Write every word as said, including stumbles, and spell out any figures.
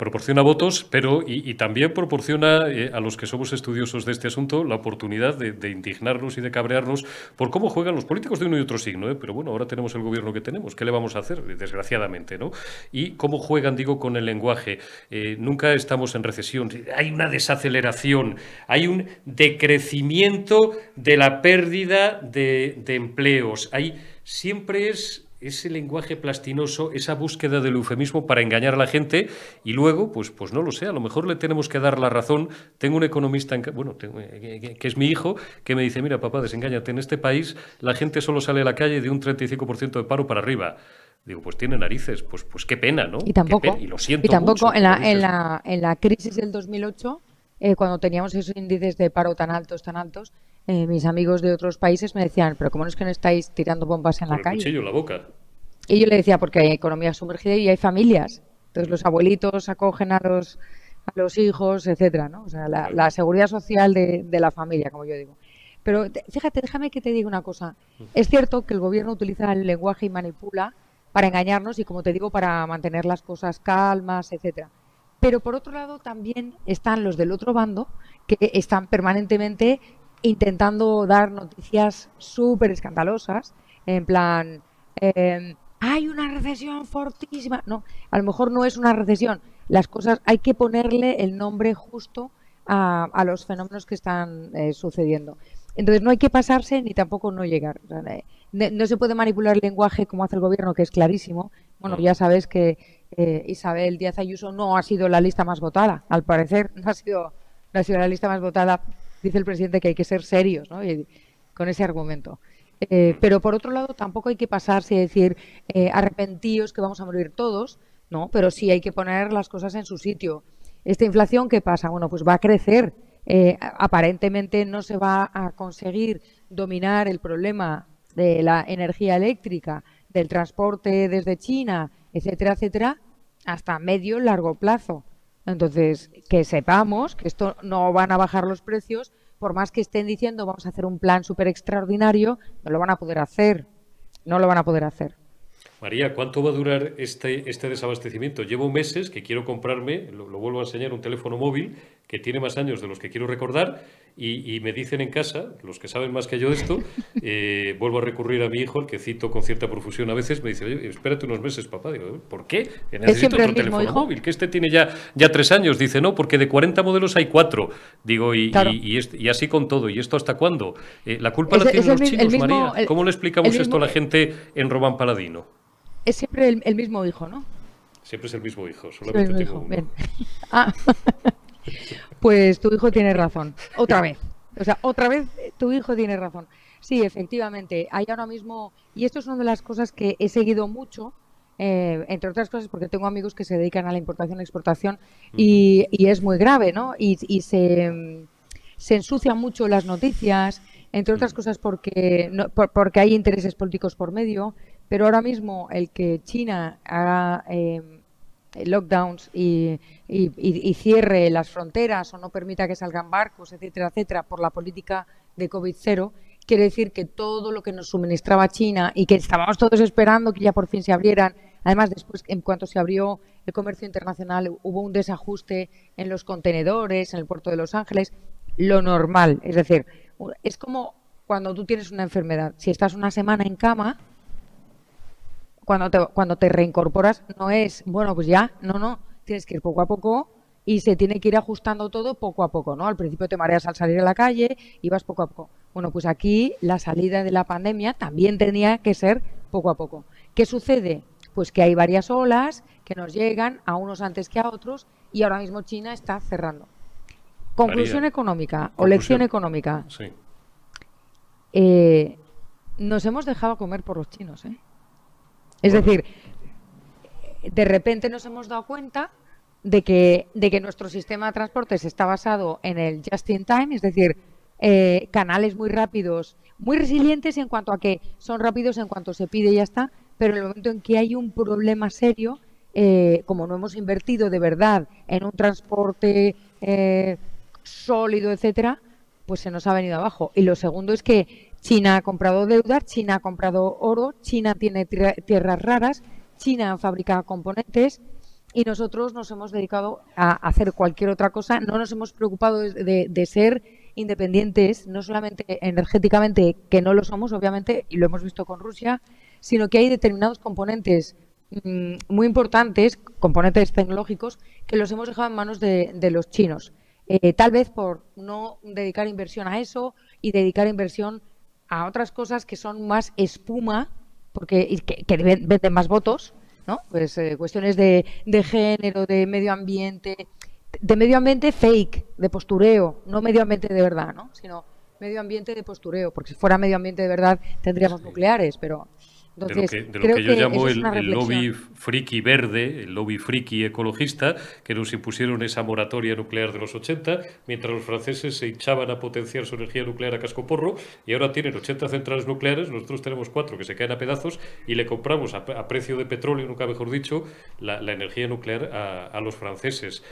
proporciona votos, pero y, y también proporciona eh, a los que somos estudiosos de este asunto la oportunidad de, de indignarnos y de cabrearnos por cómo juegan los políticos de uno y otro signo, ¿eh? Pero bueno, ahora tenemos el gobierno que tenemos, ¿qué le vamos a hacer? Desgraciadamente, ¿no? Y cómo juegan, digo, con el lenguaje. Eh, nunca estamos en recesión, hay una desaceleración, hay un decrecimiento de la pérdida de, de empleos, hay, siempre es ese lenguaje plastinoso, esa búsqueda del eufemismo para engañar a la gente y luego, pues, pues no lo sé, a lo mejor le tenemos que dar la razón. Tengo un economista, en, bueno, tengo, que, que es mi hijo, que me dice, mira, papá, desengáñate, en este país la gente solo sale a la calle de un treinta y cinco por ciento de paro para arriba. Digo, pues tiene narices, pues, pues qué pena, ¿no? Y tampoco, y lo siento y tampoco mucho, en, la, en, la, en la crisis del dos mil ocho, eh, cuando teníamos esos índices de paro tan altos, tan altos, eh, mis amigos de otros países me decían, pero ¿cómo no es que no estáis tirando bombas en Con la el calle? cuchillo en la boca. Y yo le decía, porque hay economía sumergida y hay familias. Entonces los abuelitos acogen a los, a los hijos, etcétera, ¿no? O sea, la, la seguridad social de, de la familia, como yo digo. Pero fíjate, déjame que te diga una cosa. Es cierto que el gobierno utiliza el lenguaje y manipula para engañarnos y, como te digo, para mantener las cosas calmas, etcétera. Pero por otro lado también están los del otro bando que están permanentemente intentando dar noticias súper escandalosas, en plan, eh, hay una recesión fortísima. No, a lo mejor no es una recesión. Las cosas hay que ponerle el nombre justo a, a los fenómenos que están eh, sucediendo. Entonces no hay que pasarse ni tampoco no llegar. O sea, no, no se puede manipular el lenguaje como hace el gobierno, que es clarísimo. Bueno, ya sabes que eh, Isabel Díaz Ayuso no ha sido la lista más votada, al parecer. No ha sido, no ha sido la lista más votada. Dice el presidente que hay que ser serios, ¿no? Y, con ese argumento. Eh, pero por otro lado tampoco hay que pasarse y decir eh, arrepentíos que vamos a morir todos, no, pero sí hay que poner las cosas en su sitio. ¿Esta inflación qué pasa? Bueno, pues va a crecer. Eh, aparentemente no se va a conseguir dominar el problema de la energía eléctrica, del transporte desde China, etcétera, etcétera, hasta medio largo plazo. Entonces, que sepamos que esto no van a bajar los precios, por más que estén diciendo vamos a hacer un plan súper extraordinario, no lo van a poder hacer, no lo van a poder hacer. María, ¿cuánto va a durar este, este desabastecimiento? Llevo meses que quiero comprarme, lo, lo vuelvo a enseñar, un teléfono móvil que tiene más años de los que quiero recordar y, y me dicen en casa, los que saben más que yo de esto, eh, vuelvo a recurrir a mi hijo, el que cito con cierta profusión a veces, me dice, oye, espérate unos meses, papá. Digo, ¿por qué? Que necesito otro teléfono hijo? móvil, que este tiene ya, ya tres años. Dice, no, porque de cuarenta modelos hay cuatro. Digo, y, claro. y, y, este, y así con todo. ¿Y esto hasta cuándo? Eh, ¿La culpa es, la tienen los el, chinos, el mismo, María? El, ¿Cómo le explicamos mismo, esto a la gente en Román Paladino? Es siempre el, el mismo hijo, ¿no? Siempre es el mismo hijo, solamente el tengo hijo. uno. Bien. Ah, pues tu hijo tiene razón, otra vez. O sea, otra vez tu hijo tiene razón. Sí, efectivamente, hay ahora mismo, y esto es una de las cosas que he seguido mucho, eh, entre otras cosas porque tengo amigos que se dedican a la importación y exportación, uh-huh. y, y es muy grave, ¿no? Y, y se, se ensucian mucho las noticias, entre otras uh-huh. cosas porque, no, por, porque hay intereses políticos por medio. Pero ahora mismo el que China haga eh, lockdowns y, y, y cierre las fronteras o no permita que salgan barcos, etcétera, etcétera, por la política de COVID cero, quiere decir que todo lo que nos suministraba China y que estábamos todos esperando que ya por fin se abrieran, además después en cuanto se abrió el comercio internacional hubo un desajuste en los contenedores, en el puerto de Los Ángeles, lo normal, es decir, es como cuando tú tienes una enfermedad, si estás una semana en cama, Cuando te, cuando te reincorporas no es, bueno, pues ya, no, no, tienes que ir poco a poco y se tiene que ir ajustando todo poco a poco, ¿no? Al principio te mareas al salir a la calle y vas poco a poco. Bueno, pues aquí la salida de la pandemia también tenía que ser poco a poco. ¿Qué sucede? Pues que hay varias olas que nos llegan a unos antes que a otros y ahora mismo China está cerrando. Conclusión María, económica conclusión. o lección económica. Sí. Eh, nos hemos dejado comer por los chinos, ¿eh? Es bueno. decir, de repente nos hemos dado cuenta de que, de que nuestro sistema de transportes está basado en el just in time, es decir, eh, canales muy rápidos, muy resilientes en cuanto a que son rápidos en cuanto se pide y ya está, pero en el momento en que hay un problema serio, eh, como no hemos invertido de verdad en un transporte eh, sólido, etcétera, pues se nos ha venido abajo. Y lo segundo es que China ha comprado deuda, China ha comprado oro, China tiene tierras raras, China fabrica componentes, y nosotros nos hemos dedicado a hacer cualquier otra cosa. No nos hemos preocupado de, de ser independientes, no solamente energéticamente, que no lo somos, obviamente, y lo hemos visto con Rusia, sino que hay determinados componentes mmm, muy importantes, componentes tecnológicos, que los hemos dejado en manos de, de los chinos. Eh, tal vez por no dedicar inversión a eso y dedicar inversión a otras cosas que son más espuma, porque que, que venden más votos, ¿no? Pues eh, cuestiones de, de género, de medio ambiente, de medio ambiente fake, de postureo, no medio ambiente de verdad, ¿no? Sino medio ambiente de postureo, porque si fuera medio ambiente de verdad tendríamos nucleares, pero entonces, de lo que, de lo creo que yo que llamo es el, el lobby friki verde, el lobby friki ecologista, que nos impusieron esa moratoria nuclear de los ochenta, mientras los franceses se hinchaban a potenciar su energía nuclear a cascoporro, y ahora tienen ochenta centrales nucleares, nosotros tenemos cuatro que se caen a pedazos, y le compramos a, a precio de petróleo, nunca mejor dicho, la, la energía nuclear a, a los franceses.